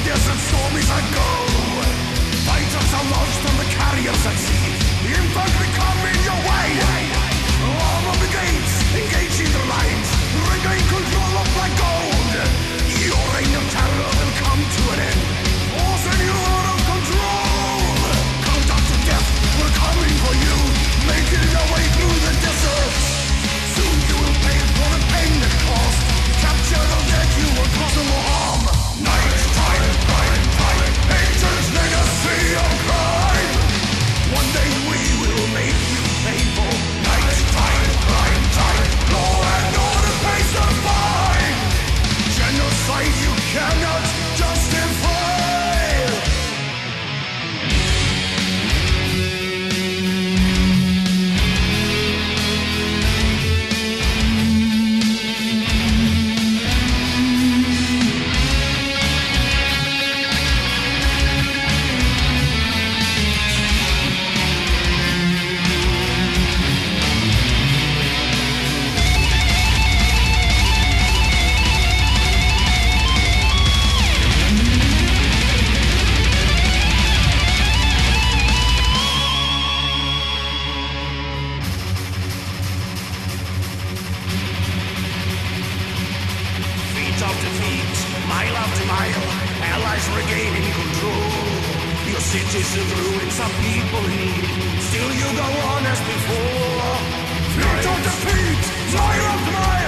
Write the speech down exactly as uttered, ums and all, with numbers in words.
desert stormies I go. Fighters are launched from the carriers at sea. The infantry come in your way. Arm of the gates, engaging the lines. Regain control of black gold. Your reign of terror will come to an end. Forcing you out of control. Countdown to death, we're coming for you. Making your way through the desert. Soon you will pay for the pain it cost. Capture the dead, you will cause them harm. Night time, prime time, ancient legacy of crime. One day we will make you pay for. Night time, prime time, law and order pays the fine. Genocide you cannot justify. After feet, mile after mile, allies regaining control. Your citizens ruin, some people need. Still you go on as before. Feet of defeat, mile after mile.